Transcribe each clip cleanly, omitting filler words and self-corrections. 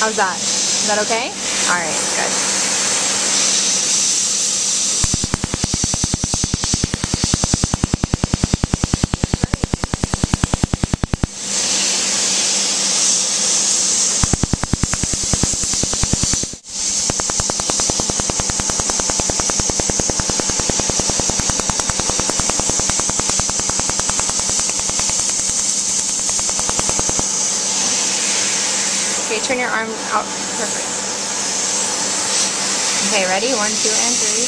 How's that? Is that okay? All right, good. Okay, turn your arm out. Perfect. Okay, ready? 1, 2, and 3.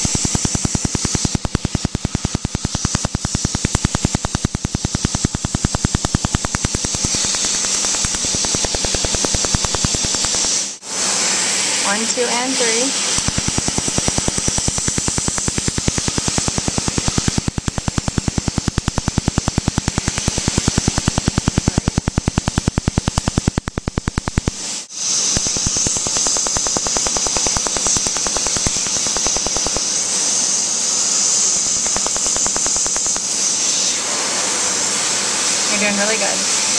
One, 2, and 3. You're doing really good.